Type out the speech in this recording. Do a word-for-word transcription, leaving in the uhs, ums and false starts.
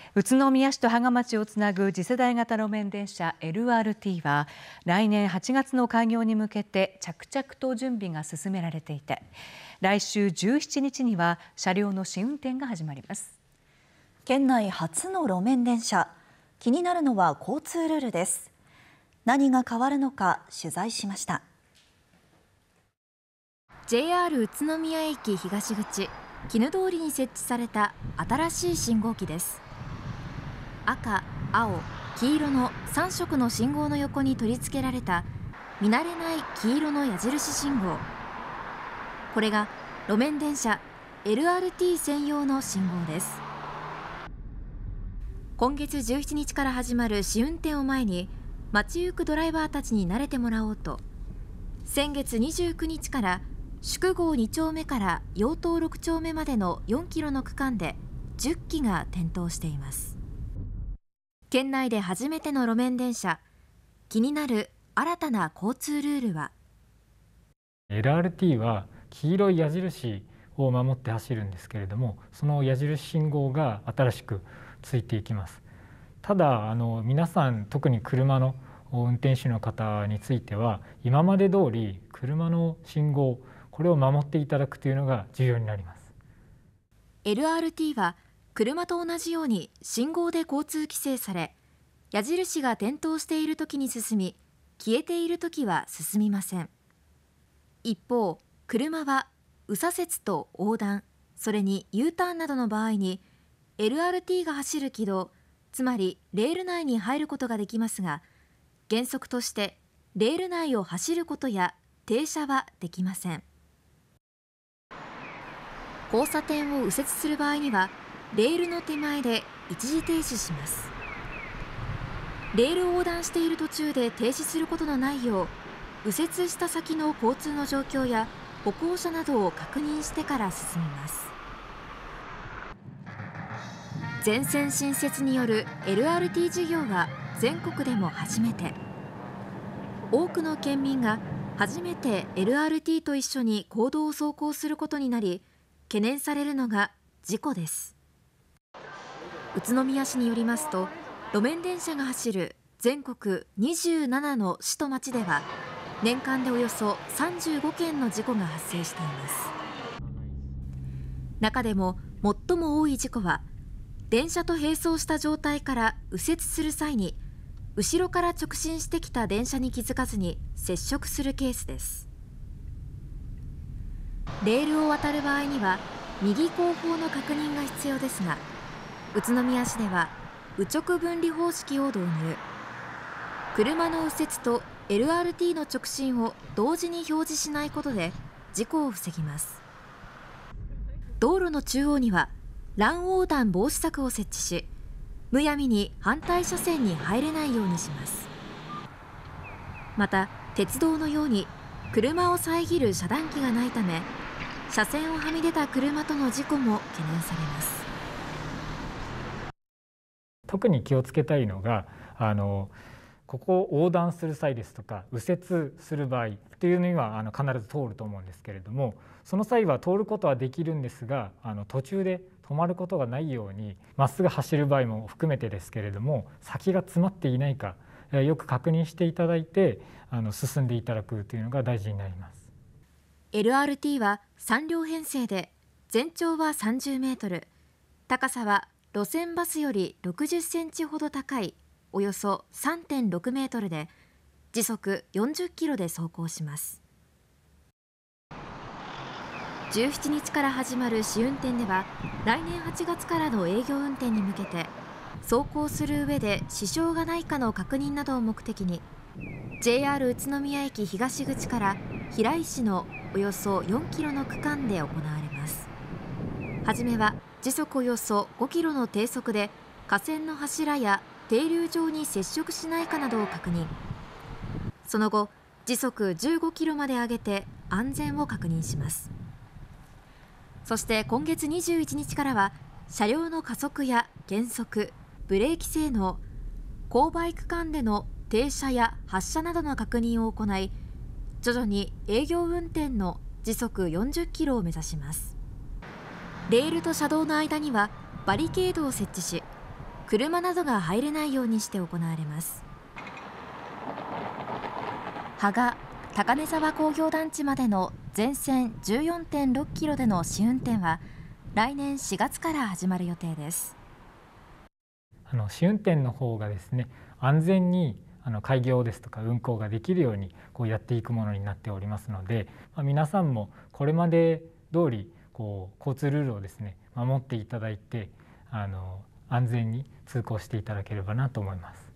宇都宮市と芳賀町をつなぐ次世代型路面電車 エルアールティー は来年はちがつの開業に向けて着々と準備が進められていて、来週じゅうしちにちには車両の試運転が始まります。 県内初の路面電車、気になるのは交通ルールです。何が変わるのか取材しました。 ジェイアール 宇都宮駅東口絹通りに設置された新しい信号機です。赤、青、黄色のさんしょくの信号の横に取り付けられた見慣れない黄色の矢印信号。これが路面電車 エルアールティー 専用の信号です。今月じゅうしちにちから始まる試運転を前に、街行くドライバーたちに慣れてもらおうと、先月にじゅうくにちから宿郷にちょうめから陽東ろくちょうめまでのよんキロの区間でじゅっきが点灯しています。県内で初めての路面電車、気になる新たな交通ルールは。 エルアールティー は黄色い矢印を守って走るんですけれども、その矢印信号が新しくついていきます。ただあの皆さん、特に車の運転手の方については、今まで通り車の信号、これを守っていただくというのが重要になります。 エルアールティー は車と同じように信号で交通規制され、矢印が点灯しているときに進み、消えているときは進みません。一方、車は右左折と横断、それに ユーターンなどの場合に エルアールティー が走る軌道、つまりレール内に入ることができますが、原則としてレール内を走ることや停車はできません。交差点を右折する場合にはレールの手前で一時停止します。レールを横断している途中で停止することのないよう、右折した先の交通の状況や歩行者などを確認してから進みます。全線新設による エルアールティー 事業は全国でも初めて。多くの県民が初めて エルアールティー と一緒に公道を走行することになり、懸念されるのが事故です。宇都宮市によりますと、路面電車が走る全国にじゅうななの市と町では、年間でおよそさんじゅうごけんの事故が発生しています。中でも最も多い事故は、電車と並走した状態から右折する際に、後ろから直進してきた電車に気づかずに接触するケースです。レールを渡る場合には右後方の確認が必要ですが、宇都宮市では右直分離方式を導入。車の右折と エルアールティー の直進を同時に表示しないことで事故を防ぎます。道路の中央には乱横断防止柵を設置し、むやみに反対車線に入れないようにします。また鉄道のように車を遮る遮断機がないため、車線をはみ出た車との事故も懸念されます。 特に気をつけたいのが、あのここを横断する際ですとか右折する場合というのにはあの必ず通ると思うんですけれども、その際は通ることはできるんですが、あの途中で止まることがないように、まっすぐ走る場合も含めてですけれども、先が詰まっていないかよく確認していただいて、あの進んでいただくというのが大事になります。 エルアールティー はさんりょう編成で、全長はさんじゅうメートル、高さは路線バスよりろくじゅっセンチほど高いおよそ さんてんろくメートルで、時速よんじゅっキロで走行します。じゅうしちにちから始まる試運転では、来年はちがつからの営業運転に向けて、走行する上で支障がないかの確認などを目的に、 ジェイアール 宇都宮駅東口から平井市のおよそよんキロの区間で行われます。はじめは時速およそごキロの低速で架線の柱や停留場に接触しないかなどを確認。その後、時速じゅうごキロまで上げて安全を確認します。そして今月にじゅういちにちからは、車両の加速や減速、ブレーキ性能、勾配区間での停車や発車などの確認を行い、徐々に営業運転の時速よんじゅっキロを目指します。レールと車道の間にはバリケードを設置し、 車などが入れないようにして行われます。芳賀・高根沢工業団地までの全線 じゅうよんてんろっキロでの試運転は来年しがつから始まる予定です。 あの試運転の方がですね、安全にあの開業ですとか運行ができるようにこうやっていくものになっておりますので、まあ、皆さんもこれまで通りこう交通ルールをですね守っていただいて、あの安全に通行していただければなと思います。